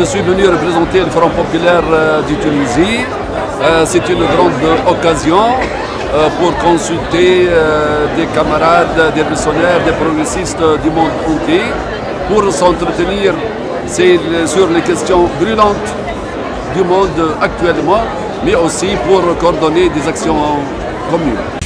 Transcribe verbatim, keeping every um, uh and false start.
je suis venu représenter le Front populaire de Tunisie. C'est une grande occasion pour consulter des camarades, des missionnaires, des progressistes du monde entier, pour s'entretenir sur les questions brûlantes du monde actuellement, mais aussi pour coordonner des actions communes.